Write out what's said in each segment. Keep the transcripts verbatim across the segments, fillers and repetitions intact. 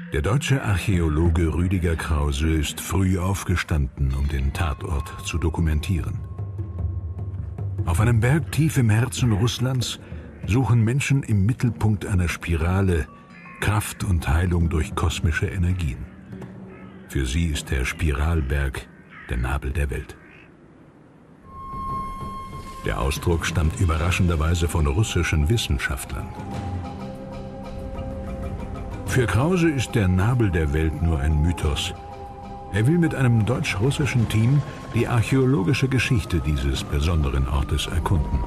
Der deutsche Archäologe Rüdiger Krause ist früh aufgestanden, um den Tatort zu dokumentieren. Auf einem Berg tief im Herzen Russlands suchen Menschen im Mittelpunkt einer Spirale Kraft und Heilung durch kosmische Energien. Für sie ist der Spiralberg der Nabel der Welt. Der Ausdruck stammt überraschenderweise von russischen Wissenschaftlern. Für Krause ist der Nabel der Welt nur ein Mythos. Er will mit einem deutsch-russischen Team die archäologische Geschichte dieses besonderen Ortes erkunden.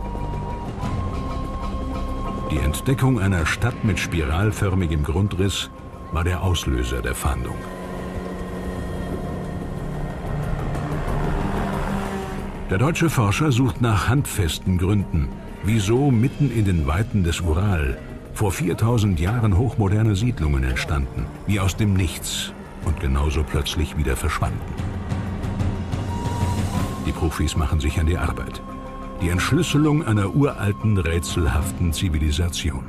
Die Entdeckung einer Stadt mit spiralförmigem Grundriss war der Auslöser der Fahndung. Der deutsche Forscher sucht nach handfesten Gründen, wieso mitten in den Weiten des Ural vor viertausend Jahren hochmoderne Siedlungen entstanden, wie aus dem Nichts und genauso plötzlich wieder verschwanden. Die Profis machen sich an die Arbeit. Die Entschlüsselung einer uralten, rätselhaften Zivilisation.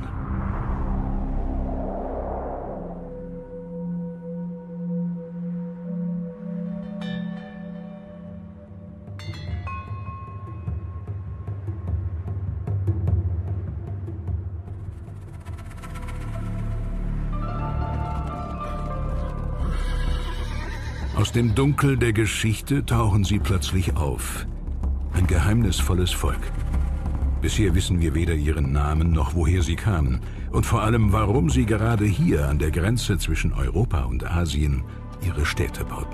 Aus dem Dunkel der Geschichte tauchen sie plötzlich auf. Ein geheimnisvolles Volk. Bisher wissen wir weder ihren Namen noch woher sie kamen. Und vor allem, warum sie gerade hier an der Grenze zwischen Europa und Asien ihre Städte bauten.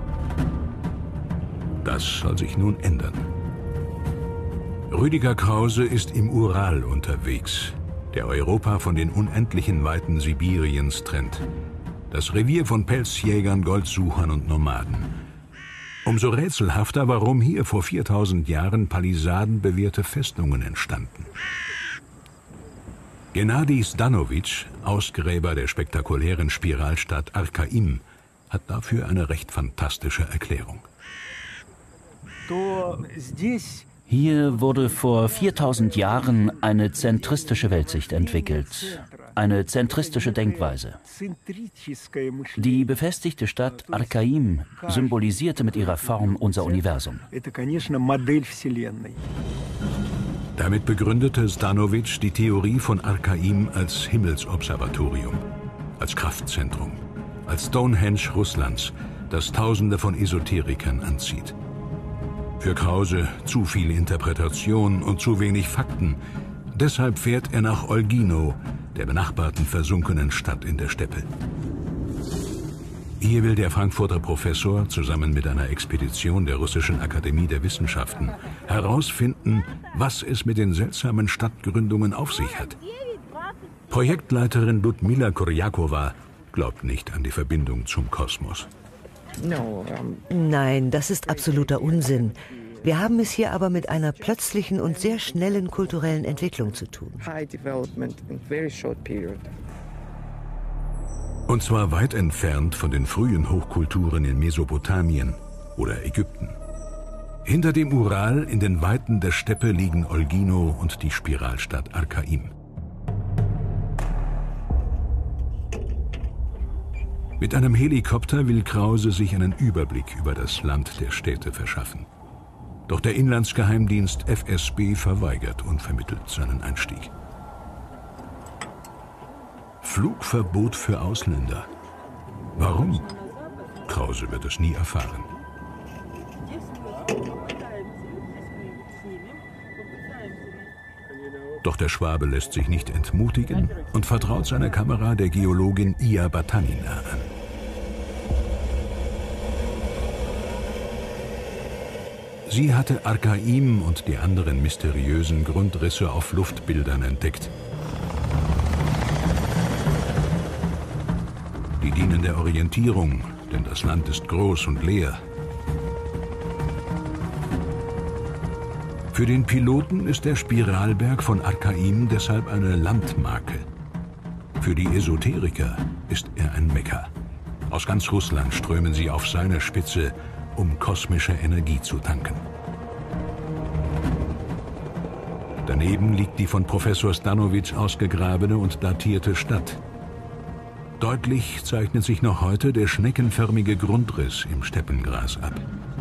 Das soll sich nun ändern. Rüdiger Krause ist im Ural unterwegs, der Europa von den unendlichen Weiten Sibiriens trennt. Das Revier von Pelzjägern, Goldsuchern und Nomaden. Umso rätselhafter, warum hier vor viertausend Jahren palisadenbewehrte Festungen entstanden. Gennadi Zdanowitsch, Ausgräber der spektakulären Spiralstadt Arkaim, hat dafür eine recht fantastische Erklärung. Hier wurde vor viertausend Jahren eine zentristische Weltsicht entwickelt, eine zentristische Denkweise. Die befestigte Stadt Arkaim symbolisierte mit ihrer Form unser Universum. Damit begründete Zdanowitsch die Theorie von Arkaim als Himmelsobservatorium, als Kraftzentrum, als Stonehenge Russlands, das Tausende von Esoterikern anzieht. Für Krause zu viel Interpretation und zu wenig Fakten. Deshalb fährt er nach Olgino, der benachbarten versunkenen Stadt in der Steppe. Hier will der Frankfurter Professor zusammen mit einer Expedition der Russischen Akademie der Wissenschaften herausfinden, was es mit den seltsamen Stadtgründungen auf sich hat. Projektleiterin Ludmila Kurjakowa glaubt nicht an die Verbindung zum Kosmos. Nein, das ist absoluter Unsinn. Wir haben es hier aber mit einer plötzlichen und sehr schnellen kulturellen Entwicklung zu tun. Und zwar weit entfernt von den frühen Hochkulturen in Mesopotamien oder Ägypten. Hinter dem Ural in den Weiten der Steppe liegen Olgino und die Spiralstadt Arkaim. Mit einem Helikopter will Krause sich einen Überblick über das Land der Städte verschaffen. Doch der Inlandsgeheimdienst F S B verweigert unvermittelt seinen Einstieg. Flugverbot für Ausländer. Warum? Krause wird es nie erfahren. Doch der Schwabe lässt sich nicht entmutigen und vertraut seine Kamera der Geologin Iya Batanina an. Sie hatte Arkaim und die anderen mysteriösen Grundrisse auf Luftbildern entdeckt. Die dienen der Orientierung, denn das Land ist groß und leer. Für den Piloten ist der Spiralberg von Arkaim deshalb eine Landmarke. Für die Esoteriker ist er ein Mekka. Aus ganz Russland strömen sie auf seine Spitze, um kosmische Energie zu tanken. Daneben liegt die von Professor Zdanowitsch ausgegrabene und datierte Stadt. Deutlich zeichnet sich noch heute der schneckenförmige Grundriss im Steppengras ab.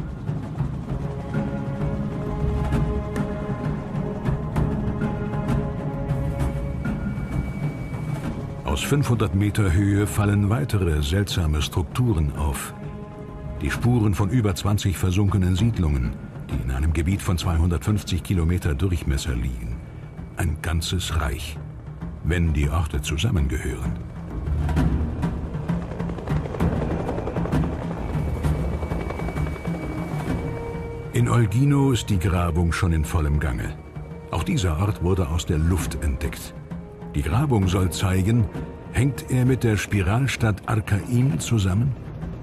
Aus fünfhundert Meter Höhe fallen weitere seltsame Strukturen auf. Die Spuren von über zwanzig versunkenen Siedlungen, die in einem Gebiet von zweihundertfünfzig Kilometer Durchmesser liegen. Ein ganzes Reich, wenn die Orte zusammengehören. In Olgino ist die Grabung schon in vollem Gange. Auch dieser Ort wurde aus der Luft entdeckt. Die Grabung soll zeigen, hängt er mit der Spiralstadt Arkaim zusammen?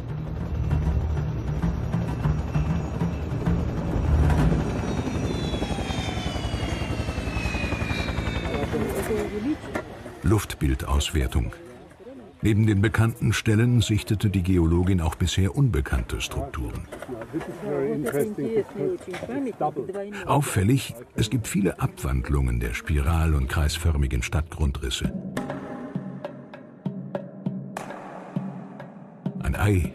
Luftbildauswertung. Neben den bekannten Stellen sichtete die Geologin auch bisher unbekannte Strukturen. Auffällig, es gibt viele Abwandlungen der spiral- und kreisförmigen Stadtgrundrisse. Ein Ei.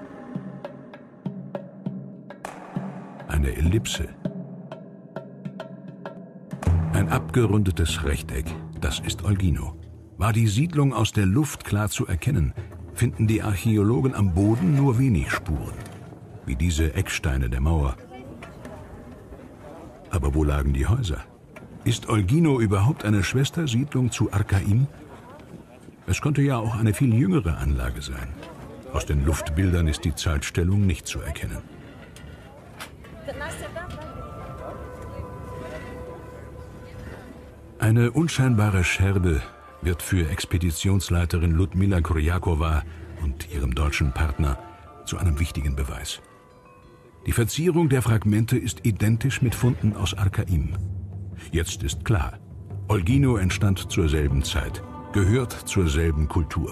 Eine Ellipse. Ein abgerundetes Rechteck, das ist Olgino. War die Siedlung aus der Luft klar zu erkennen, finden die Archäologen am Boden nur wenig Spuren, wie diese Ecksteine der Mauer. Aber wo lagen die Häuser? Ist Olgino überhaupt eine Schwestersiedlung zu Arkaim? Es könnte ja auch eine viel jüngere Anlage sein. Aus den Luftbildern ist die Zeitstellung nicht zu erkennen. Eine unscheinbare Scherbe wird für Expeditionsleiterin Ludmila Kurjakowa und ihrem deutschen Partner zu einem wichtigen Beweis. Die Verzierung der Fragmente ist identisch mit Funden aus Arkaim. Jetzt ist klar, Olgino entstand zur selben Zeit, gehört zur selben Kultur.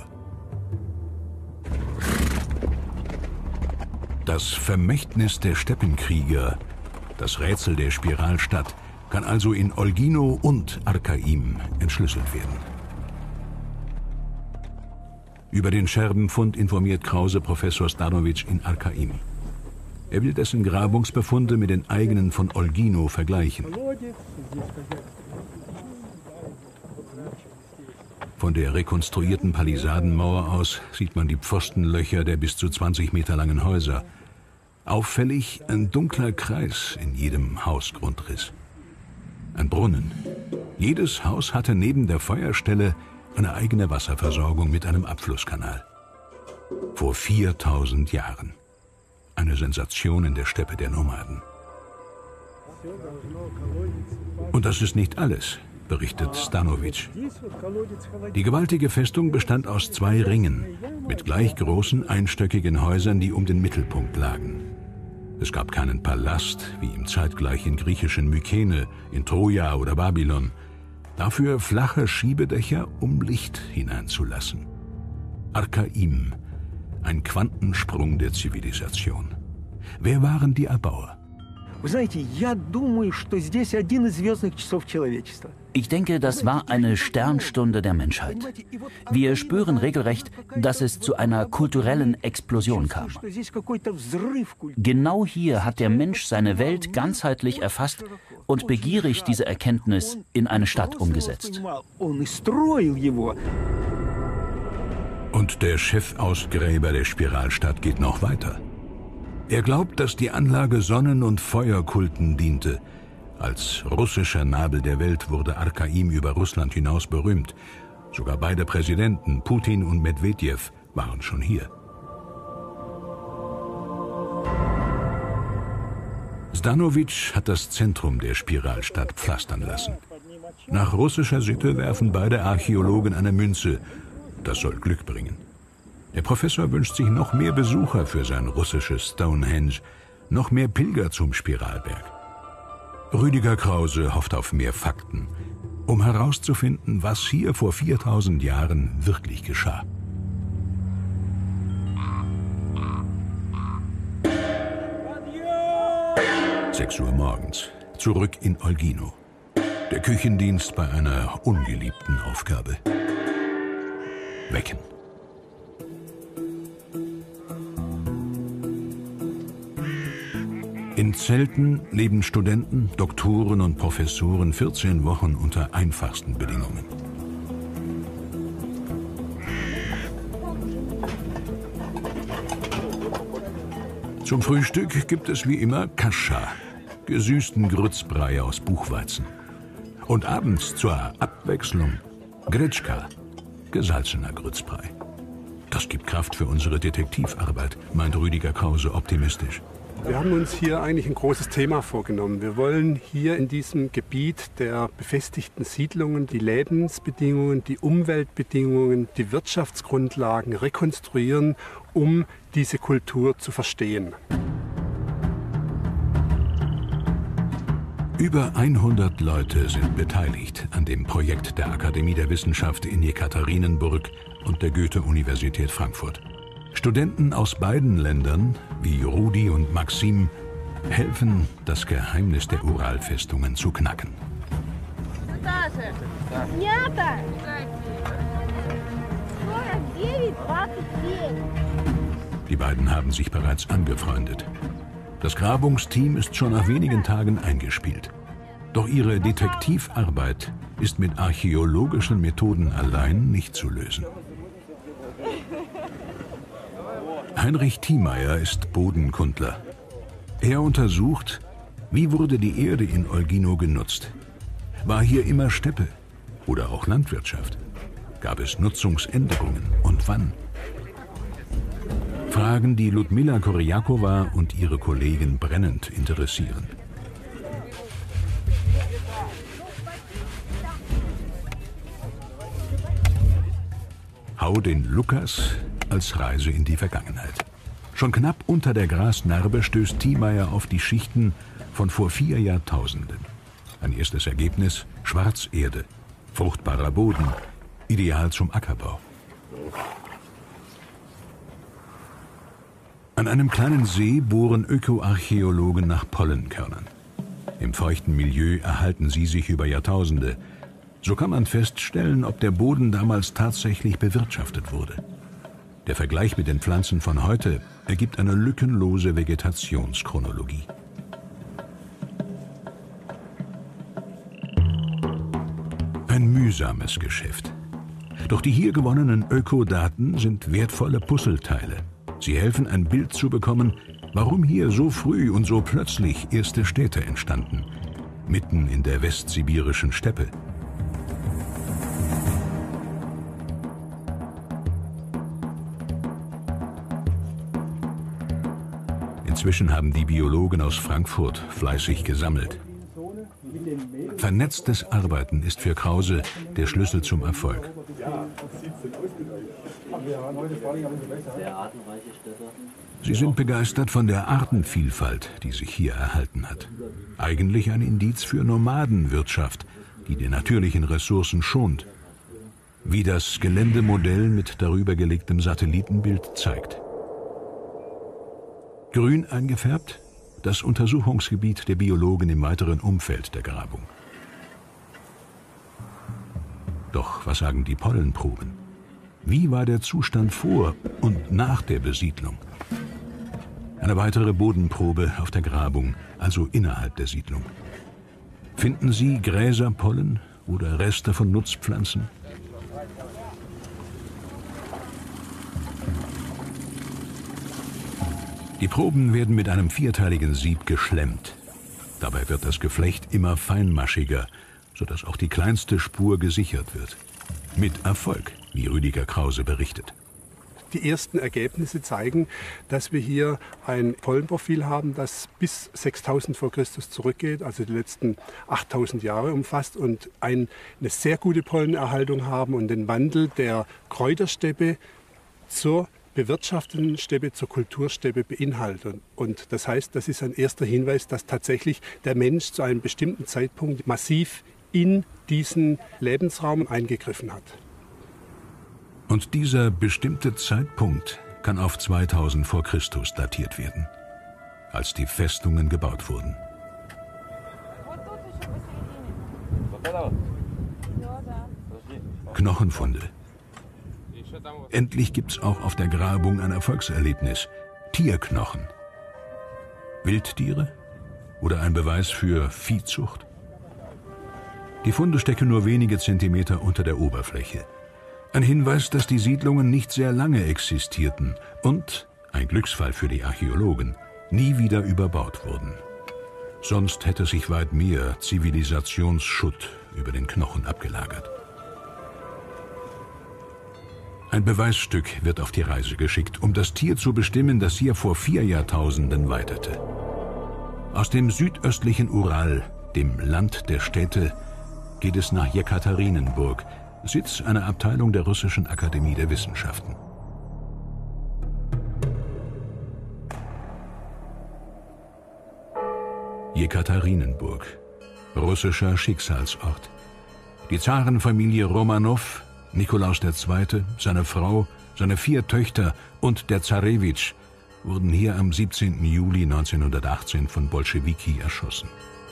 Das Vermächtnis der Steppenkrieger, das Rätsel der Spiralstadt, kann also in Olgino und Arkaim entschlüsselt werden. Über den Scherbenfund informiert Krause Professor Stanovic in Arkaim. Er will dessen Grabungsbefunde mit den eigenen von Olgino vergleichen. Von der rekonstruierten Palisadenmauer aus sieht man die Pfostenlöcher der bis zu zwanzig Meter langen Häuser. Auffällig ein dunkler Kreis in jedem Hausgrundriss. Ein Brunnen. Jedes Haus hatte neben der Feuerstelle eine eigene Wasserversorgung mit einem Abflusskanal. Vor viertausend Jahren. Eine Sensation in der Steppe der Nomaden. Und das ist nicht alles, berichtet Stanovic. Die gewaltige Festung bestand aus zwei Ringen mit gleich großen einstöckigen Häusern, die um den Mittelpunkt lagen. Es gab keinen Palast, wie im zeitgleichen griechischen Mykene, in Troja oder Babylon. Dafür flache Schiebedächer, um Licht hineinzulassen. Arkaim, ein Quantensprung der Zivilisation. Wer waren die Erbauer? Ich denke, das war eine Sternstunde der Menschheit. Wir spüren regelrecht, dass es zu einer kulturellen Explosion kam. Genau hier hat der Mensch seine Welt ganzheitlich erfasst und begierig diese Erkenntnis in eine Stadt umgesetzt. Und der Chefausgräber der Spiralstadt geht noch weiter. Er glaubt, dass die Anlage Sonnen- und Feuerkulten diente. Als russischer Nabel der Welt wurde Arkaim über Russland hinaus berühmt. Sogar beide Präsidenten, Putin und Medwedew, waren schon hier. Stanovic hat das Zentrum der Spiralstadt pflastern lassen. Nach russischer Sitte werfen beide Archäologen eine Münze. Das soll Glück bringen. Der Professor wünscht sich noch mehr Besucher für sein russisches Stonehenge, noch mehr Pilger zum Spiralberg. Rüdiger Krause hofft auf mehr Fakten, um herauszufinden, was hier vor viertausend Jahren wirklich geschah. sechs Uhr morgens, zurück in Olgino. Der Küchendienst bei einer ungeliebten Aufgabe. Wecken. In Zelten leben Studenten, Doktoren und Professoren vierzehn Wochen unter einfachsten Bedingungen. Zum Frühstück gibt es wie immer Kascha, gesüßten Grützbrei aus Buchweizen. Und abends zur Abwechslung Gretschka, gesalzener Grützbrei. Das gibt Kraft für unsere Detektivarbeit, meint Rüdiger Krause optimistisch. Wir haben uns hier eigentlich ein großes Thema vorgenommen. Wir wollen hier in diesem Gebiet der befestigten Siedlungen die Lebensbedingungen, die Umweltbedingungen, die Wirtschaftsgrundlagen rekonstruieren, um diese Kultur zu verstehen. Über hundert Leute sind beteiligt an dem Projekt der Akademie der Wissenschaften in Jekaterinenburg und der Goethe-Universität Frankfurt. Studenten aus beiden Ländern, wie Rudi und Maxim, helfen, das Geheimnis der Uralfestungen zu knacken. Die beiden haben sich bereits angefreundet. Das Grabungsteam ist schon nach wenigen Tagen eingespielt. Doch ihre Detektivarbeit ist mit archäologischen Methoden allein nicht zu lösen. Heinrich Thiemeyer ist Bodenkundler. Er untersucht, wie wurde die Erde in Olgino genutzt? War hier immer Steppe oder auch Landwirtschaft? Gab es Nutzungsänderungen und wann? Fragen, die Ludmila Koryakowa und ihre Kollegen brennend interessieren. Hau den Lukas als Reise in die Vergangenheit. Schon knapp unter der Grasnarbe stößt Thiemeyer auf die Schichten von vor vier Jahrtausenden. Ein erstes Ergebnis: Schwarzerde, fruchtbarer Boden, ideal zum Ackerbau. An einem kleinen See bohren Ökoarchäologen nach Pollenkörnern. Im feuchten Milieu erhalten sie sich über Jahrtausende. So kann man feststellen, ob der Boden damals tatsächlich bewirtschaftet wurde. Der Vergleich mit den Pflanzen von heute ergibt eine lückenlose Vegetationschronologie. Ein mühsames Geschäft. Doch die hier gewonnenen Ökodaten sind wertvolle Puzzleteile. Sie helfen, ein Bild zu bekommen, warum hier so früh und so plötzlich erste Städte entstanden, mitten in der westsibirischen Steppe. Inzwischen haben die Biologen aus Frankfurt fleißig gesammelt. Vernetztes Arbeiten ist für Krause der Schlüssel zum Erfolg. Sie sind begeistert von der Artenvielfalt, die sich hier erhalten hat. Eigentlich ein Indiz für Nomadenwirtschaft, die die natürlichen Ressourcen schont. Wie das Geländemodell mit darüber gelegtem Satellitenbild zeigt. Grün eingefärbt, das Untersuchungsgebiet der Biologen im weiteren Umfeld der Grabung. Doch was sagen die Pollenproben? Wie war der Zustand vor und nach der Besiedlung? Eine weitere Bodenprobe auf der Grabung, also innerhalb der Siedlung. Finden Sie Gräserpollen oder Reste von Nutzpflanzen? Die Proben werden mit einem vierteiligen Sieb geschlemmt. Dabei wird das Geflecht immer feinmaschiger, sodass auch die kleinste Spur gesichert wird. Mit Erfolg, wie Rüdiger Krause berichtet. Die ersten Ergebnisse zeigen, dass wir hier ein Pollenprofil haben, das bis sechstausend vor Christus zurückgeht, also die letzten achttausend Jahre umfasst und ein, eine sehr gute Pollenerhaltung haben und den Wandel der Kräutersteppe zur bewirtschafteten Steppe, zur Kultursteppe beinhaltet. Und das heißt, das ist ein erster Hinweis, dass tatsächlich der Mensch zu einem bestimmten Zeitpunkt massiv in diesen Lebensraum eingegriffen hat. Und dieser bestimmte Zeitpunkt kann auf zweitausend vor Christus datiert werden, als die Festungen gebaut wurden. Knochenfunde. Endlich gibt's auch auf der Grabung ein Erfolgserlebnis. Tierknochen. Wildtiere oder ein Beweis für Viehzucht? Die Funde stecken nur wenige Zentimeter unter der Oberfläche. Ein Hinweis, dass die Siedlungen nicht sehr lange existierten und, ein Glücksfall für die Archäologen, nie wieder überbaut wurden. Sonst hätte sich weit mehr Zivilisationsschutt über den Knochen abgelagert. Ein Beweisstück wird auf die Reise geschickt, um das Tier zu bestimmen, das hier vor vier Jahrtausenden weidete. Aus dem südöstlichen Ural, dem Land der Städte, geht es nach Jekaterinenburg, Sitz einer Abteilung der Russischen Akademie der Wissenschaften. Jekaterinenburg, russischer Schicksalsort. Die Zarenfamilie Romanow, Nikolaus der Zweite., seine Frau, seine vier Töchter und der Zarewitsch wurden hier am siebzehnten Juli neunzehnhundertachtzehn von Bolschewiki erschossen.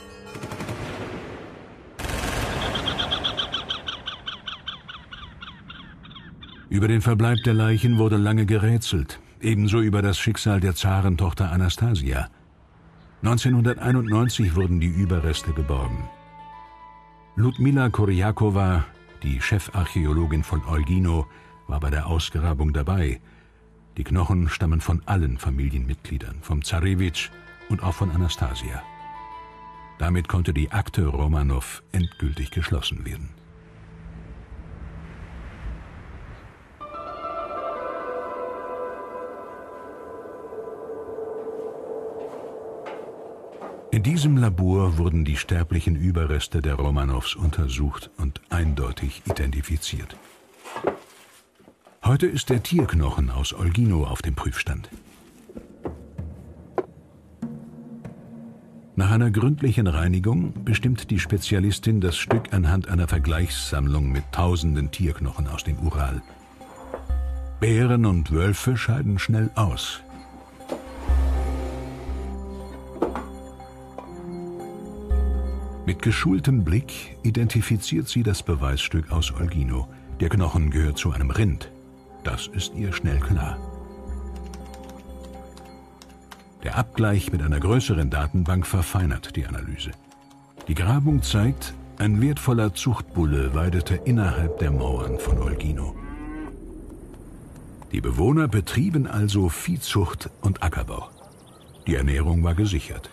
Über den Verbleib der Leichen wurde lange gerätselt, ebenso über das Schicksal der Zarentochter Anastasia. neunzehnhunderteinundneunzig wurden die Überreste geborgen. Ludmila Kurjakowa, die Chefarchäologin von Olgino, war bei der Ausgrabung dabei. Die Knochen stammen von allen Familienmitgliedern, vom Zarewitsch und auch von Anastasia. Damit konnte die Akte Romanow endgültig geschlossen werden. In diesem Labor wurden die sterblichen Überreste der Romanows untersucht und eindeutig identifiziert. Heute ist der Tierknochen aus Olgino auf dem Prüfstand. Nach einer gründlichen Reinigung bestimmt die Spezialistin das Stück anhand einer Vergleichssammlung mit tausenden Tierknochen aus dem Ural. Bären und Wölfe scheiden schnell aus. Mit geschultem Blick identifiziert sie das Beweisstück aus Olgino. Der Knochen gehört zu einem Rind. Das ist ihr schnell klar. Der Abgleich mit einer größeren Datenbank verfeinert die Analyse. Die Grabung zeigt, ein wertvoller Zuchtbulle weidete innerhalb der Mauern von Olgino. Die Bewohner betrieben also Viehzucht und Ackerbau. Die Ernährung war gesichert.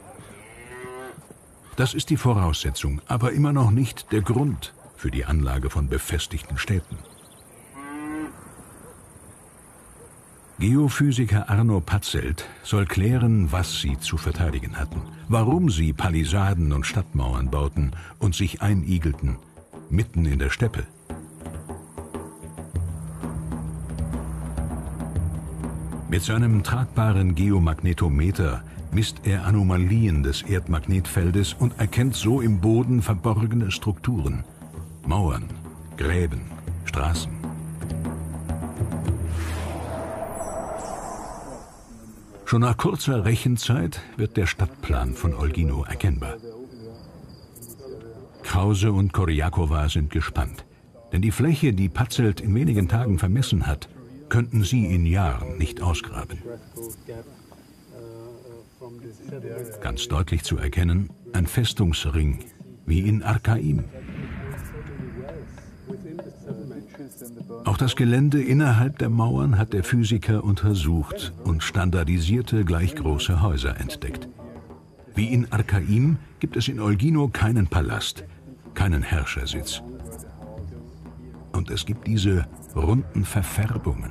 Das ist die Voraussetzung, aber immer noch nicht der Grund für die Anlage von befestigten Städten. Geophysiker Arno Patzelt soll klären, was sie zu verteidigen hatten, warum sie Palisaden und Stadtmauern bauten und sich einigelten, mitten in der Steppe. Mit seinem tragbaren Geomagnetometer misst er Anomalien des Erdmagnetfeldes und erkennt so im Boden verborgene Strukturen. Mauern, Gräben, Straßen. Schon nach kurzer Rechenzeit wird der Stadtplan von Olgino erkennbar. Krause und Kurjakowa sind gespannt, denn die Fläche, die Patzelt in wenigen Tagen vermessen hat, könnten sie in Jahren nicht ausgraben. Ganz deutlich zu erkennen, ein Festungsring, wie in Arkaim. Auch das Gelände innerhalb der Mauern hat der Physiker untersucht und standardisierte gleich große Häuser entdeckt. Wie in Arkaim gibt es in Olgino keinen Palast, keinen Herrschersitz. Und es gibt diese runden Verfärbungen.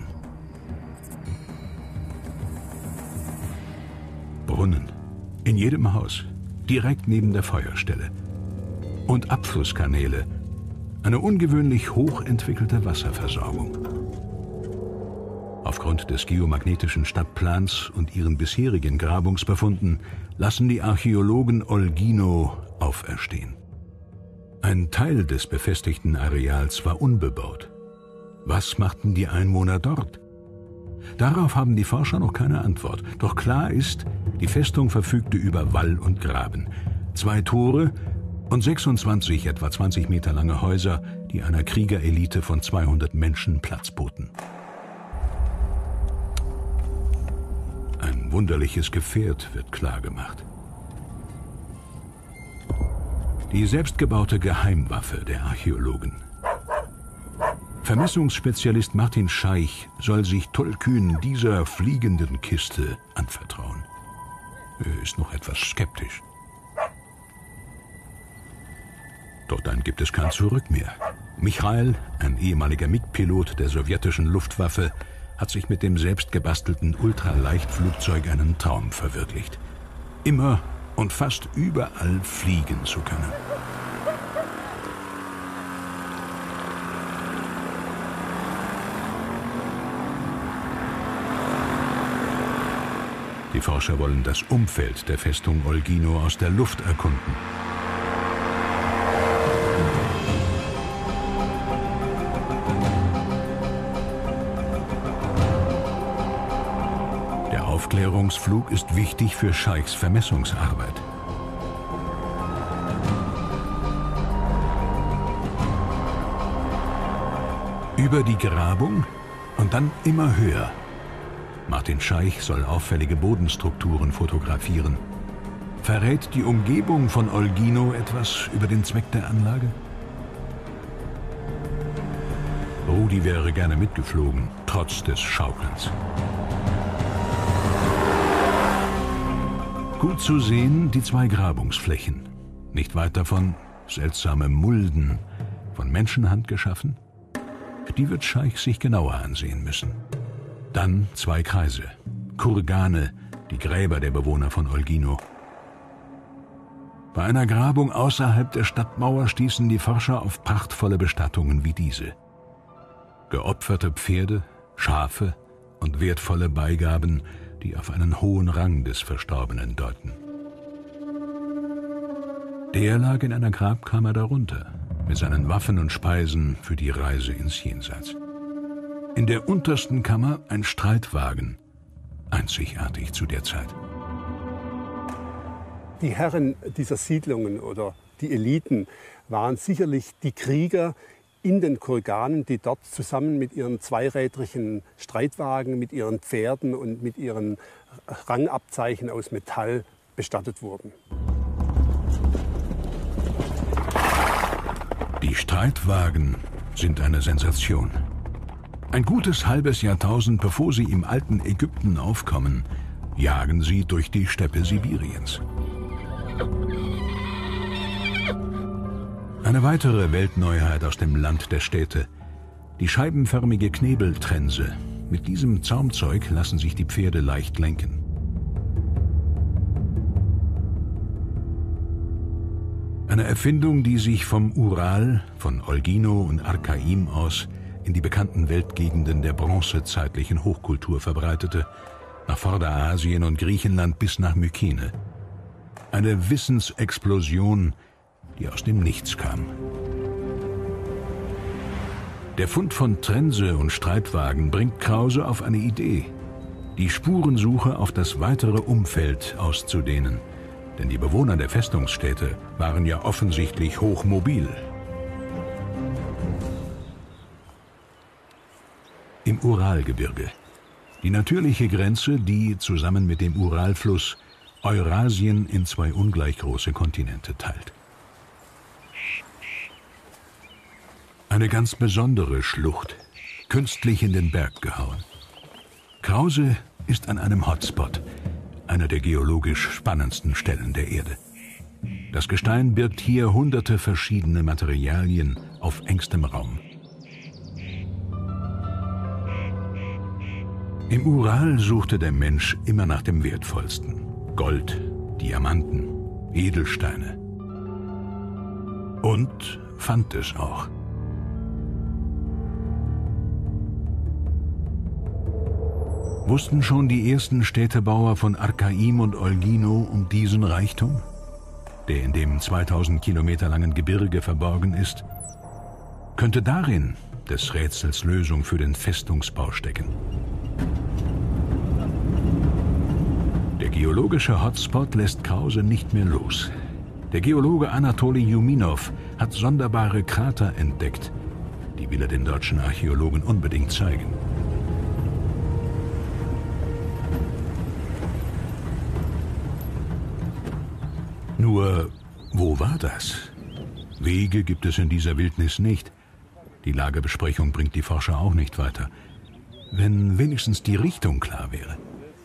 Brunnen, in jedem Haus, direkt neben der Feuerstelle. Und Abflusskanäle, eine ungewöhnlich hochentwickelte Wasserversorgung. Aufgrund des geomagnetischen Stadtplans und ihren bisherigen Grabungsbefunden lassen die Archäologen Olgino auferstehen. Ein Teil des befestigten Areals war unbebaut. Was machten die Einwohner dort? Darauf haben die Forscher noch keine Antwort. Doch klar ist, die Festung verfügte über Wall und Graben. Zwei Tore und sechsundzwanzig etwa zwanzig Meter lange Häuser, die einer Kriegerelite von zweihundert Menschen Platz boten. Ein wunderliches Gefährt wird klargemacht. Die selbstgebaute Geheimwaffe der Archäologen. Vermessungsspezialist Martin Scheich soll sich tollkühn dieser fliegenden Kiste anvertrauen. Er ist noch etwas skeptisch. Doch dann gibt es kein Zurück mehr. Michail, ein ehemaliger M I G-Pilot der sowjetischen Luftwaffe, hat sich mit dem selbstgebastelten Ultraleichtflugzeug einen Traum verwirklicht. Immer und fast überall fliegen zu können. Die Forscher wollen das Umfeld der Festung Olgino aus der Luft erkunden. Der Aufklärungsflug ist wichtig für Scheichs Vermessungsarbeit. Über die Grabung und dann immer höher. Martin Scheich soll auffällige Bodenstrukturen fotografieren. Verrät die Umgebung von Olgino etwas über den Zweck der Anlage? Rudi wäre gerne mitgeflogen, trotz des Schaukelns. Gut zu sehen die zwei Grabungsflächen. Nicht weit davon seltsame Mulden, von Menschenhand geschaffen. Die wird Scheich sich genauer ansehen müssen. Dann zwei Kreise, Kurgane, die Gräber der Bewohner von Olgino. Bei einer Grabung außerhalb der Stadtmauer stießen die Forscher auf prachtvolle Bestattungen wie diese. Geopferte Pferde, Schafe und wertvolle Beigaben, die auf einen hohen Rang des Verstorbenen deuten. Der lag in einer Grabkammer darunter, mit seinen Waffen und Speisen für die Reise ins Jenseits. In der untersten Kammer ein Streitwagen, einzigartig zu der Zeit. Die Herren dieser Siedlungen oder die Eliten waren sicherlich die Krieger in den Kurganen, die dort zusammen mit ihren zweirädrigen Streitwagen, mit ihren Pferden und mit ihren Rangabzeichen aus Metall bestattet wurden. Die Streitwagen sind eine Sensation. Ein gutes halbes Jahrtausend bevor sie im alten Ägypten aufkommen, jagen sie durch die Steppe Sibiriens. Eine weitere Weltneuheit aus dem Land der Städte. Die scheibenförmige Knebeltrense. Mit diesem Zaumzeug lassen sich die Pferde leicht lenken. Eine Erfindung, die sich vom Ural, von Olgino und Arkaim aus in die bekannten Weltgegenden der bronzezeitlichen Hochkultur verbreitete, nach Vorderasien und Griechenland bis nach Mykene. Eine Wissensexplosion, die aus dem Nichts kam. Der Fund von Trense und Streitwagen bringt Krause auf eine Idee, die Spurensuche auf das weitere Umfeld auszudehnen. Denn die Bewohner der Festungsstädte waren ja offensichtlich hochmobil. Im Uralgebirge. Die natürliche Grenze, die zusammen mit dem Uralfluss Eurasien in zwei ungleich große Kontinente teilt. Eine ganz besondere Schlucht, künstlich in den Berg gehauen. Krause ist an einem Hotspot, einer der geologisch spannendsten Stellen der Erde. Das Gestein birgt hier hunderte verschiedene Materialien auf engstem Raum. Im Ural suchte der Mensch immer nach dem Wertvollsten. Gold, Diamanten, Edelsteine. Und fand es auch. Wussten schon die ersten Städtebauer von Arkaim und Olgino um diesen Reichtum, der in dem zweitausend Kilometer langen Gebirge verborgen ist? Könnte darin des Rätsels Lösung für den Festungsbau stecken? Der geologische Hotspot lässt Krause nicht mehr los. Der Geologe Anatoli Juminov hat sonderbare Krater entdeckt. Die will er den deutschen Archäologen unbedingt zeigen. Nur, wo war das? Wege gibt es in dieser Wildnis nicht. Die Lagebesprechung bringt die Forscher auch nicht weiter. Wenn wenigstens die Richtung klar wäre.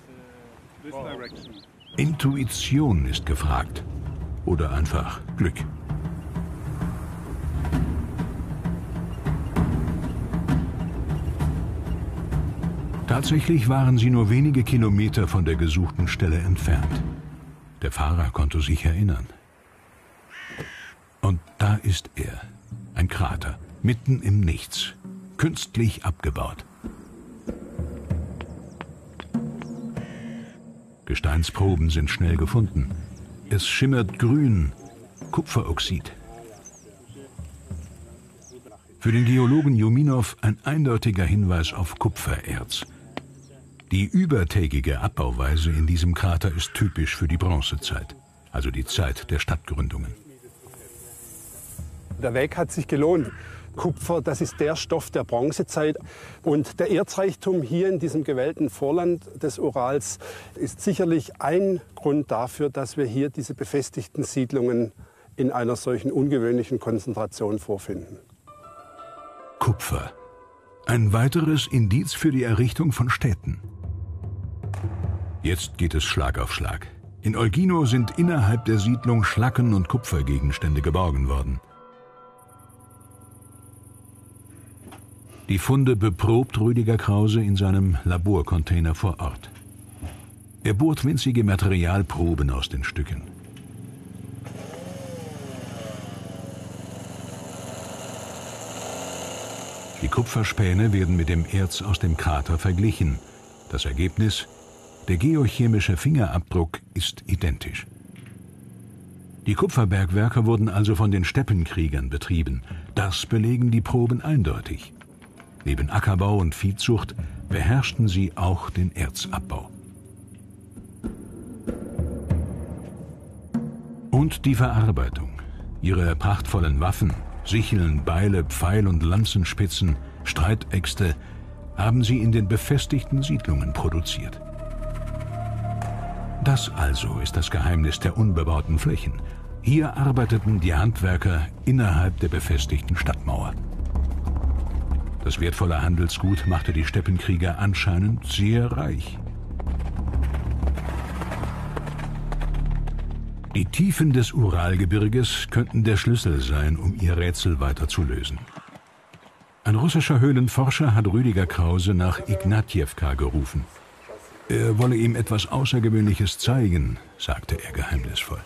Intuition ist gefragt. Oder einfach Glück. Tatsächlich waren sie nur wenige Kilometer von der gesuchten Stelle entfernt. Der Fahrer konnte sich erinnern. Und da ist er, ein Krater, mitten im Nichts, künstlich abgebaut. Gesteinsproben sind schnell gefunden. Es schimmert grün, Kupferoxid. Für den Geologen Juminow ein eindeutiger Hinweis auf Kupfererz. Die übertägige Abbauweise in diesem Krater ist typisch für die Bronzezeit, also die Zeit der Stadtgründungen. Der Weg hat sich gelohnt. Kupfer, das ist der Stoff der Bronzezeit. Und der Erzreichtum hier in diesem gewellten Vorland des Urals ist sicherlich ein Grund dafür, dass wir hier diese befestigten Siedlungen in einer solchen ungewöhnlichen Konzentration vorfinden. Kupfer. Ein weiteres Indiz für die Errichtung von Städten. Jetzt geht es Schlag auf Schlag. In Olgino sind innerhalb der Siedlung Schlacken- und Kupfergegenstände geborgen worden. Die Funde beprobt Rüdiger Krause in seinem Laborcontainer vor Ort. Er bohrt winzige Materialproben aus den Stücken. Die Kupferspäne werden mit dem Erz aus dem Krater verglichen. Das Ergebnis: der geochemische Fingerabdruck ist identisch. Die Kupferbergwerke wurden also von den Steppenkriegern betrieben. Das belegen die Proben eindeutig. Neben Ackerbau und Viehzucht beherrschten sie auch den Erzabbau. Und die Verarbeitung. Ihre prachtvollen Waffen, Sicheln, Beile, Pfeil- und Lanzenspitzen, Streitäxte haben sie in den befestigten Siedlungen produziert. Das also ist das Geheimnis der unbebauten Flächen. Hier arbeiteten die Handwerker innerhalb der befestigten Stadtmauer. Das wertvolle Handelsgut machte die Steppenkrieger anscheinend sehr reich. Die Tiefen des Uralgebirges könnten der Schlüssel sein, um ihr Rätsel weiter zu lösen. Ein russischer Höhlenforscher hat Rüdiger Krause nach Ignatjewka gerufen. Er wolle ihm etwas Außergewöhnliches zeigen, sagte er geheimnisvoll.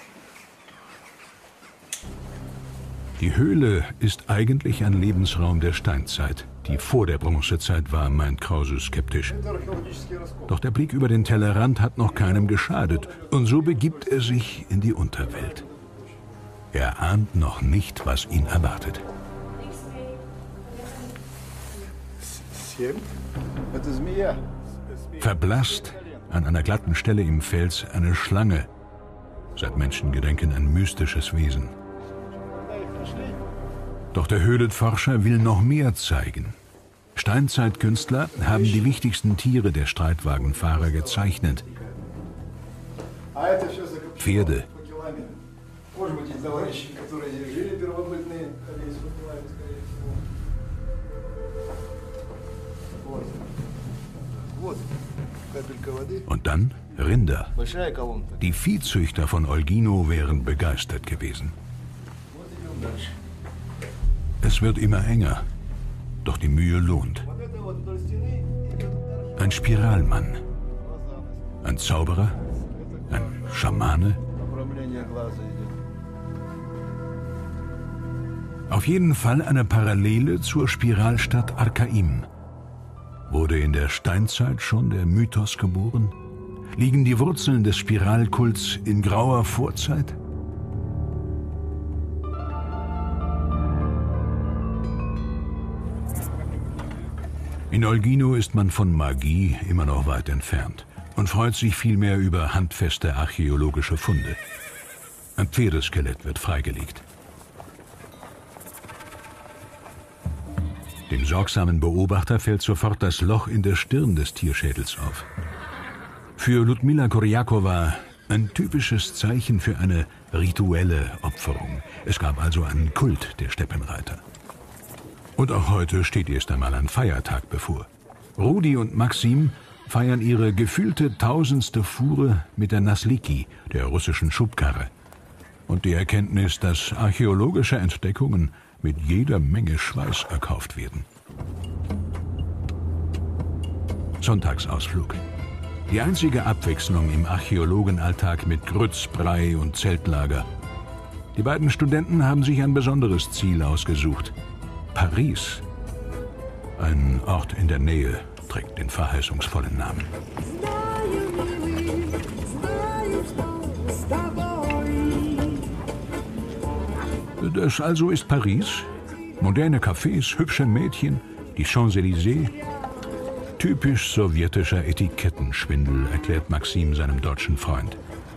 Die Höhle ist eigentlich ein Lebensraum der Steinzeit, die vor der Bronzezeit war, meint Krause skeptisch. Doch der Blick über den Tellerrand hat noch keinem geschadet, und so begibt er sich in die Unterwelt. Er ahnt noch nicht, was ihn erwartet. Verblasst an einer glatten Stelle im Fels eine Schlange, seit Menschengedenken ein mystisches Wesen. Doch der Höhlenforscher will noch mehr zeigen. Steinzeitkünstler haben die wichtigsten Tiere der Streitwagenfahrer gezeichnet. Pferde, und dann Rinder. Die Viehzüchter von Olgino wären begeistert gewesen. Es wird immer enger, doch die Mühe lohnt. Ein Spiralmann, ein Zauberer, ein Schamane. Auf jeden Fall eine Parallele zur Spiralstadt Arkaim. Wurde in der Steinzeit schon der Mythos geboren? Liegen die Wurzeln des Spiralkults in grauer Vorzeit? In Olgino ist man von Magie immer noch weit entfernt und freut sich vielmehr über handfeste archäologische Funde. Ein Pferdeskelett wird freigelegt. Dem sorgsamen Beobachter fällt sofort das Loch in der Stirn des Tierschädels auf. Für Ludmila Kurjakowa Ein typisches Zeichen für eine rituelle Opferung. Es gab also einen Kult der Steppenreiter. Und auch heute steht erst einmal ein Feiertag bevor. Rudi und Maxim feiern ihre gefühlte tausendste Fuhre mit der Nasliki, der russischen Schubkarre. Und die Erkenntnis, dass archäologische Entdeckungen mit jeder Menge Schweiß erkauft werden. Sonntagsausflug. Die einzige Abwechslung im Archäologenalltag mit Grütz, Brei und Zeltlager. Die beiden Studenten haben sich ein besonderes Ziel ausgesucht. Paris. Ein Ort in der Nähe trägt den verheißungsvollen Namen. Das also ist Paris. Moderne Cafés, hübsche Mädchen, die Champs-Élysées. Typisch sowjetischer Etikettenschwindel, erklärt Maxim seinem deutschen Freund.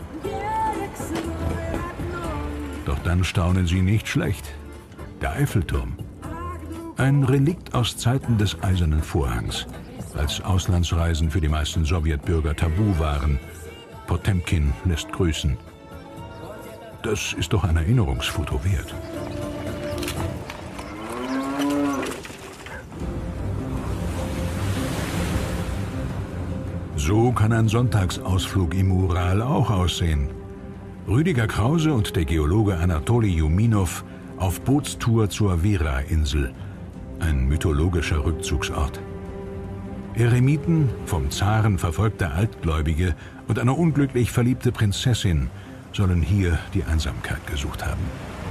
Doch dann staunen sie nicht schlecht. Der Eiffelturm. Ein Relikt aus Zeiten des Eisernen Vorhangs, als Auslandsreisen für die meisten Sowjetbürger tabu waren. Potemkin lässt grüßen. Das ist doch ein Erinnerungsfoto wert. So kann ein Sonntagsausflug im Ural auch aussehen. Rüdiger Krause und der Geologe Anatoli Juminow auf Bootstour zur Vera-Insel, ein mythologischer Rückzugsort. Eremiten, vom Zaren verfolgte Altgläubige und eine unglücklich verliebte Prinzessin sollen hier die Einsamkeit gesucht haben.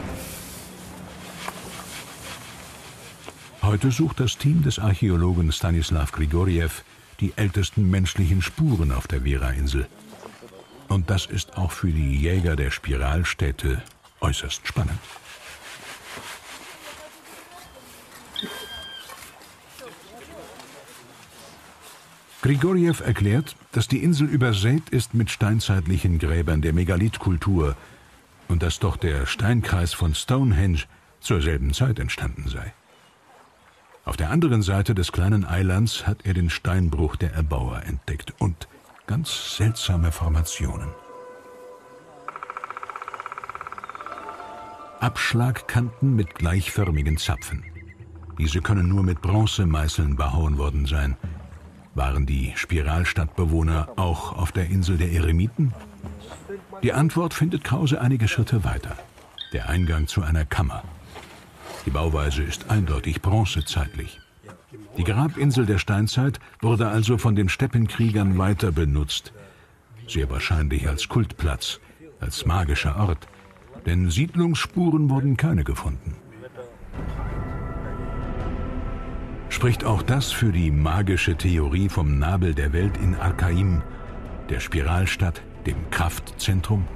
Heute sucht das Team des Archäologen Stanislav Grigorjew die ältesten menschlichen Spuren auf der Vera-Insel. Und das ist auch für die Jäger der Spiralstädte äußerst spannend. Grigorjew erklärt, dass die Insel übersät ist mit steinzeitlichen Gräbern der Megalithkultur und dass doch der Steinkreis von Stonehenge zur selben Zeit entstanden sei. Auf der anderen Seite des kleinen Eilands hat er den Steinbruch der Erbauer entdeckt und ganz seltsame Formationen. Abschlagkanten mit gleichförmigen Zapfen. Diese können nur mit Bronzemeißeln behauen worden sein. Waren die Spiralstadtbewohner auch auf der Insel der Eremiten? Die Antwort findet Krause einige Schritte weiter. Der Eingang zu einer Kammer. Die Bauweise ist eindeutig bronzezeitlich. Die Grabinsel der Steinzeit wurde also von den Steppenkriegern weiter benutzt. Sehr wahrscheinlich als Kultplatz, als magischer Ort. Denn Siedlungsspuren wurden keine gefunden. Spricht auch das für die magische Theorie vom Nabel der Welt in Arkaim, der Spiralstadt, dem Kraftzentrum?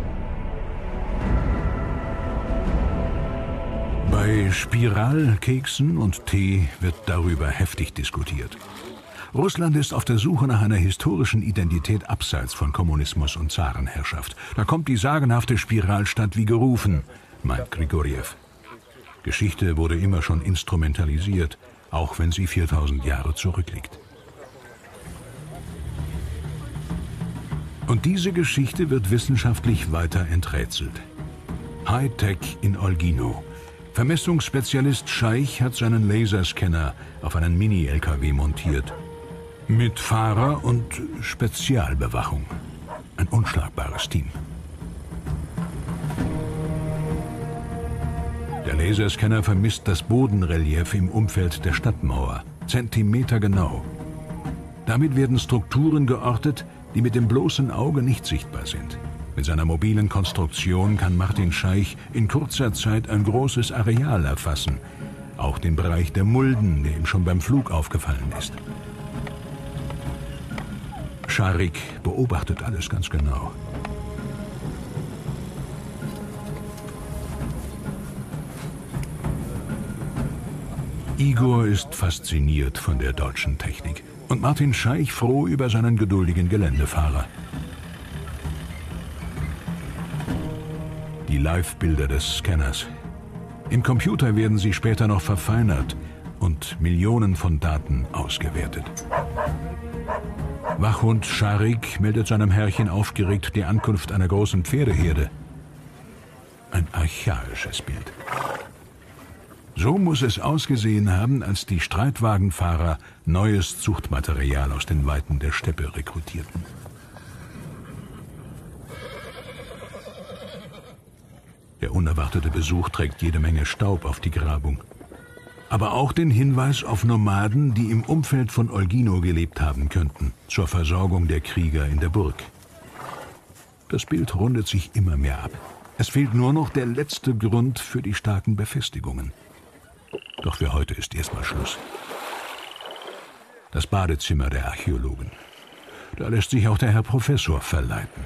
Bei Spiralkeksen und Tee wird darüber heftig diskutiert. Russland ist auf der Suche nach einer historischen Identität abseits von Kommunismus und Zarenherrschaft. Da kommt die sagenhafte Spiralstadt wie gerufen, meint Grigorjew. Geschichte wurde immer schon instrumentalisiert, auch wenn sie viertausend Jahre zurückliegt. Und diese Geschichte wird wissenschaftlich weiter enträtselt. Hightech in Olgino. Vermessungsspezialist Scheich hat seinen Laserscanner auf einen Mini-L K W montiert. Mit Fahrer und Spezialbewachung. Ein unschlagbares Team. Der Laserscanner vermisst das Bodenrelief im Umfeld der Stadtmauer. Zentimetergenau. Damit werden Strukturen geortet, die mit dem bloßen Auge nicht sichtbar sind. Mit seiner mobilen Konstruktion kann Martin Scheich in kurzer Zeit ein großes Areal erfassen. Auch den Bereich der Mulden, der ihm schon beim Flug aufgefallen ist. Scharik beobachtet alles ganz genau. Igor ist fasziniert von der deutschen Technik und Martin Scheich froh über seinen geduldigen Geländefahrer. Die Live-Bilder des Scanners. Im Computer werden sie später noch verfeinert und Millionen von Daten ausgewertet. Wachhund Scharik meldet seinem Herrchen aufgeregt die Ankunft einer großen Pferdeherde. Ein archaisches Bild. So muss es ausgesehen haben, als die Streitwagenfahrer neues Zuchtmaterial aus den Weiten der Steppe rekrutierten. Der unerwartete Besuch trägt jede Menge Staub auf die Grabung. Aber auch den Hinweis auf Nomaden, die im Umfeld von Olgino gelebt haben könnten, zur Versorgung der Krieger in der Burg. Das Bild rundet sich immer mehr ab. Es fehlt nur noch der letzte Grund für die starken Befestigungen. Doch für heute ist erstmal Schluss. Das Badezimmer der Archäologen. Da lässt sich auch der Herr Professor verleiten.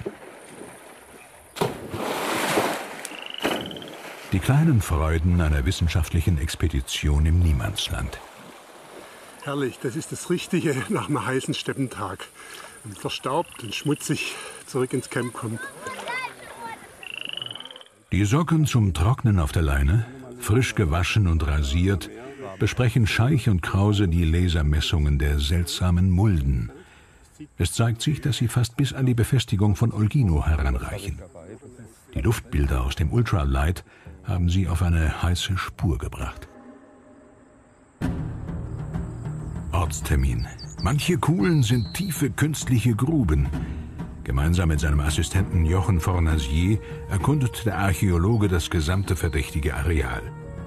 Die kleinen Freuden einer wissenschaftlichen Expedition im Niemandsland. Herrlich, das ist das Richtige nach einem heißen Steppentag. Und verstaubt und schmutzig zurück ins Camp kommt. Die Socken zum Trocknen auf der Leine, frisch gewaschen und rasiert, besprechen Scheich und Krause die Lasermessungen der seltsamen Mulden. Es zeigt sich, dass sie fast bis an die Befestigung von Olgino heranreichen. Die Luftbilder aus dem Ultralight haben sie auf eine heiße Spur gebracht. Ortstermin. Manche Kuhlen sind tiefe künstliche Gruben. Gemeinsam mit seinem Assistenten Jochen Fornasier erkundet der Archäologe das gesamte verdächtige Areal.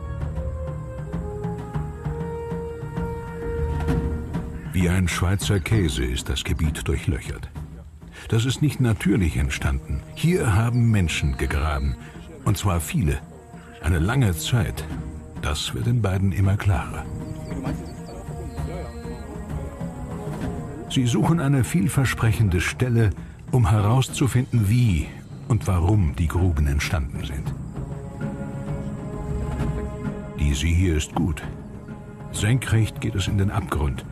Wie ein Schweizer Käse ist das Gebiet durchlöchert. Das ist nicht natürlich entstanden. Hier haben Menschen gegraben. Und zwar viele. Eine lange Zeit. Das wird den beiden immer klarer. Sie suchen eine vielversprechende Stelle, um herauszufinden, wie und warum die Gruben entstanden sind. Diese hier ist gut. Senkrecht geht es in den Abgrund.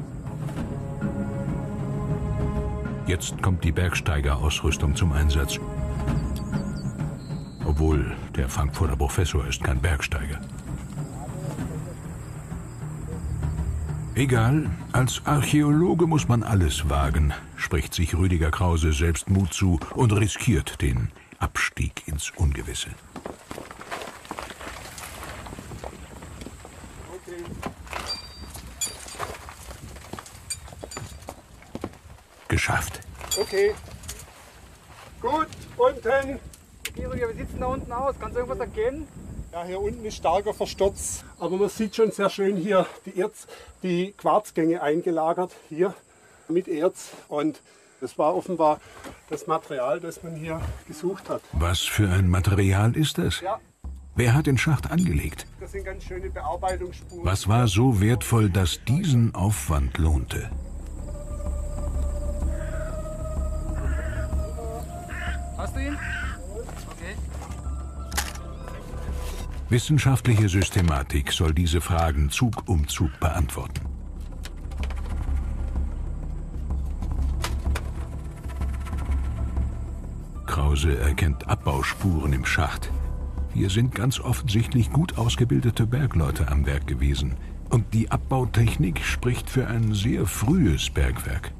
Jetzt kommt die Bergsteigerausrüstung zum Einsatz. Obwohl, der Frankfurter Professor ist kein Bergsteiger. Egal, als Archäologe muss man alles wagen, spricht sich Rüdiger Krause selbst Mut zu und riskiert den Abstieg ins Ungewisse. Okay. Geschafft. Okay. Gut, unten. Okay, Rüdiger, wie sieht es denn da unten aus? Kannst du irgendwas erkennen? Ja, hier unten ist starker Versturz, aber man sieht schon sehr schön hier die Erz, die Quarzgänge eingelagert, hier mit Erz. Und das war offenbar das Material, das man hier gesucht hat. Was für ein Material ist das? Ja, Wer hat den Schacht angelegt? das sind ganz schöne Bearbeitungsspuren. Was war so wertvoll, dass diesen Aufwand lohnte? Hast du ihn? Okay. Wissenschaftliche Systematik soll diese Fragen Zug um Zug beantworten. Krause erkennt Abbauspuren im Schacht. Hier sind ganz offensichtlich gut ausgebildete Bergleute am Werk gewesen. Und die Abbautechnik spricht für ein sehr frühes Bergwerk.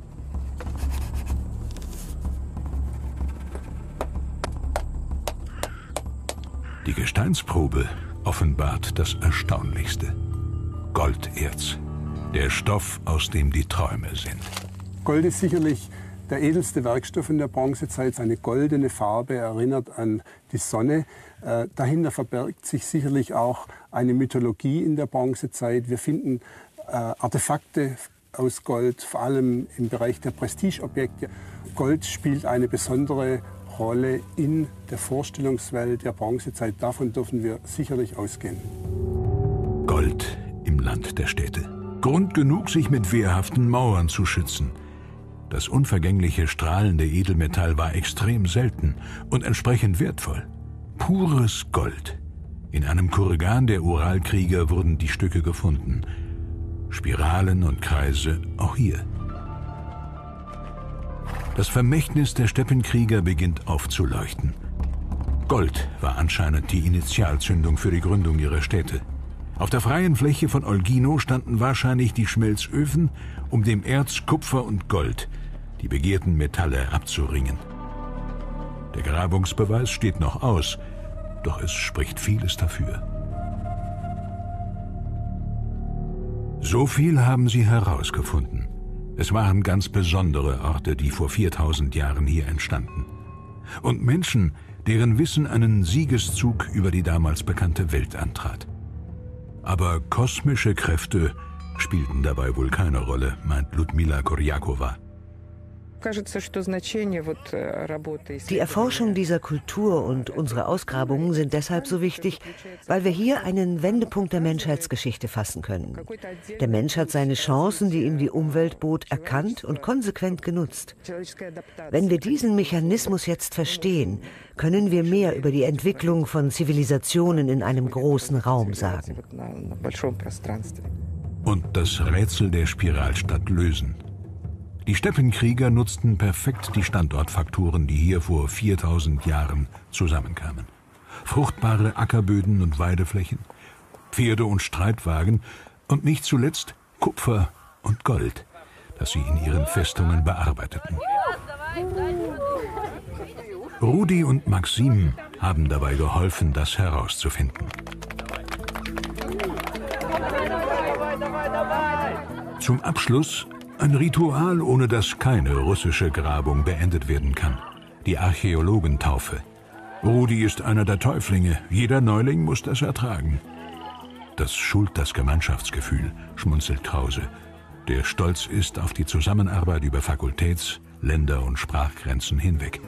Die Gesteinsprobe offenbart das Erstaunlichste. Golderz, der Stoff, aus dem die Träume sind. Gold ist sicherlich der edelste Werkstoff in der Bronzezeit. Seine goldene Farbe erinnert an die Sonne. Äh, dahinter verbirgt sich sicherlich auch eine Mythologie in der Bronzezeit. Wir finden äh, Artefakte aus Gold, vor allem im Bereich der Prestigeobjekte. Gold spielt eine besondere Rolle in der Vorstellungswelt der Bronzezeit. Davon dürfen wir sicherlich ausgehen. Gold im Land der Städte. Grund genug, sich mit wehrhaften Mauern zu schützen. Das unvergängliche, strahlende Edelmetall war extrem selten und entsprechend wertvoll. Pures Gold. In einem Kurgan der Uralkrieger wurden die Stücke gefunden. Spiralen und Kreise auch hier. Das Vermächtnis der Steppenkrieger beginnt aufzuleuchten. Gold war anscheinend die Initialzündung für die Gründung ihrer Städte. Auf der freien Fläche von Olgino standen wahrscheinlich die Schmelzöfen, um dem Erz, Kupfer und Gold die begehrten Metalle abzuringen. Der Grabungsbeweis steht noch aus, doch es spricht vieles dafür. So viel haben sie herausgefunden. Es waren ganz besondere Orte, die vor viertausend Jahren hier entstanden. Und Menschen, deren Wissen einen Siegeszug über die damals bekannte Welt antrat. Aber kosmische Kräfte spielten dabei wohl keine Rolle, meint Ludmila Korjakowa. Die Erforschung dieser Kultur und unsere Ausgrabungen sind deshalb so wichtig, weil wir hier einen Wendepunkt der Menschheitsgeschichte fassen können. Der Mensch hat seine Chancen, die ihm die Umwelt bot, erkannt und konsequent genutzt. Wenn wir diesen Mechanismus jetzt verstehen, können wir mehr über die Entwicklung von Zivilisationen in einem großen Raum sagen. Und das Rätsel der Spiralstadt lösen. Die Steppenkrieger nutzten perfekt die Standortfaktoren, die hier vor viertausend Jahren zusammenkamen. Fruchtbare Ackerböden und Weideflächen, Pferde und Streitwagen und nicht zuletzt Kupfer und Gold, das sie in ihren Festungen bearbeiteten. Rudi und Maxim haben dabei geholfen, das herauszufinden. Zum Abschluss ein Ritual, ohne das keine russische Grabung beendet werden kann. Die Archäologentaufe. Rudi ist einer der Täuflinge. Jeder Neuling muss das ertragen. Das schult das Gemeinschaftsgefühl, schmunzelt Krause, der stolz ist auf die Zusammenarbeit über Fakultäts-, Länder- und Sprachgrenzen hinweg.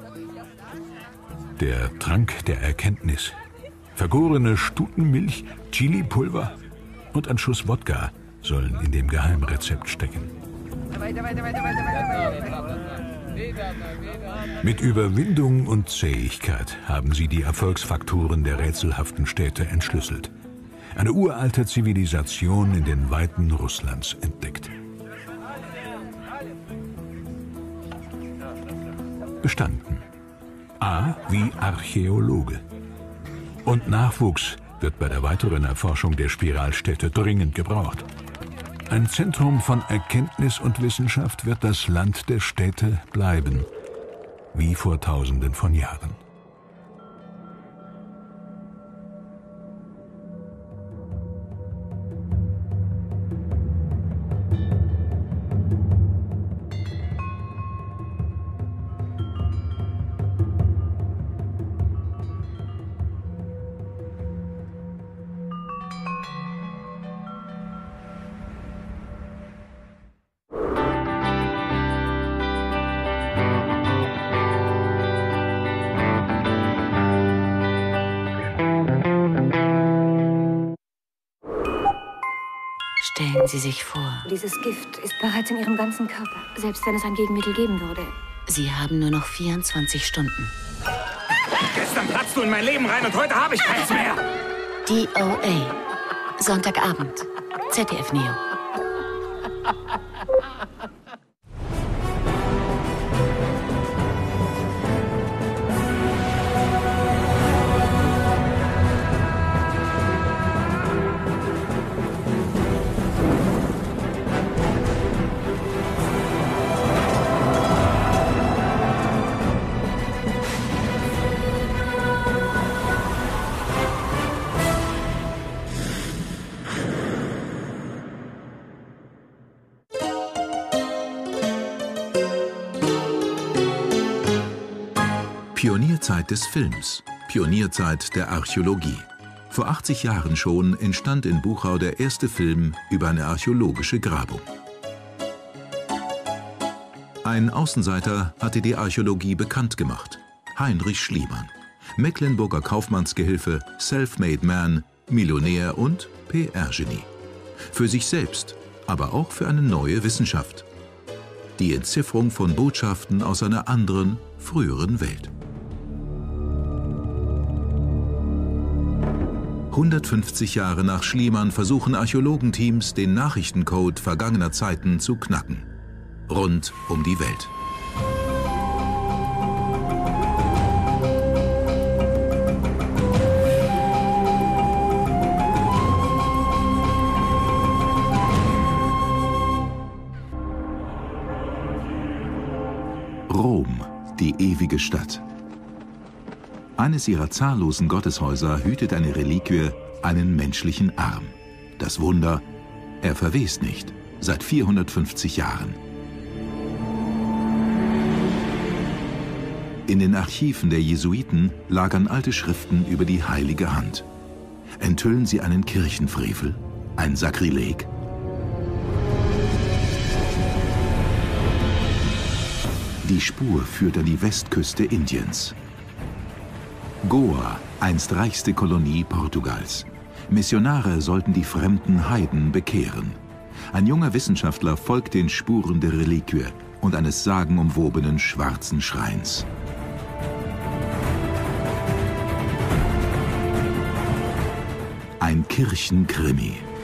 Der Trank der Erkenntnis. Vergorene Stutenmilch, Chilipulver und ein Schuss Wodka sollen in dem Geheimrezept stecken. Mit Überwindung und Zähigkeit haben sie die Erfolgsfaktoren der rätselhaften Städte entschlüsselt. Eine uralte Zivilisation in den Weiten Russlands entdeckt. Bestanden. A wie Archäologe. Und Nachwuchs wird bei der weiteren Erforschung der Spiralstädte dringend gebraucht. Ein Zentrum von Erkenntnis und Wissenschaft wird das Land der Städte bleiben, wie vor Tausenden von Jahren. Stellen Sie sich vor. Dieses Gift ist bereits in Ihrem ganzen Körper, selbst wenn es ein Gegenmittel geben würde. Sie haben nur noch vierundzwanzig Stunden. Gestern platzt du in mein Leben rein und heute habe ich keins mehr. D O A. Sonntagabend. Z D F Neo. Pionierzeit des Films, Pionierzeit der Archäologie. Vor achtzig Jahren schon entstand in Buchau der erste Film über eine archäologische Grabung. Ein Außenseiter hatte die Archäologie bekannt gemacht. Heinrich Schliemann, Mecklenburger Kaufmannsgehilfe, Self-Made Man, Millionär und P R-Genie. Für sich selbst, aber auch für eine neue Wissenschaft. Die Entzifferung von Botschaften aus einer anderen, früheren Welt. hundertfünfzig Jahre nach Schliemann versuchen Archäologenteams, den Nachrichtencode vergangener Zeiten zu knacken. Rund um die Welt. Rom, die ewige Stadt. Eines ihrer zahllosen Gotteshäuser hütet eine Reliquie einen menschlichen Arm. Das Wunder, er verwest nicht, seit vierhundertfünfzig Jahren. In den Archiven der Jesuiten lagern alte Schriften über die heilige Hand. Enthüllen sie einen Kirchenfrevel, ein Sakrileg? Die Spur führt an die Westküste Indiens. Goa, einst reichste Kolonie Portugals. Missionare sollten die fremden Heiden bekehren. Ein junger Wissenschaftler folgt den Spuren der Reliquie und eines sagenumwobenen schwarzen Schreins. Ein Kirchenkrimi.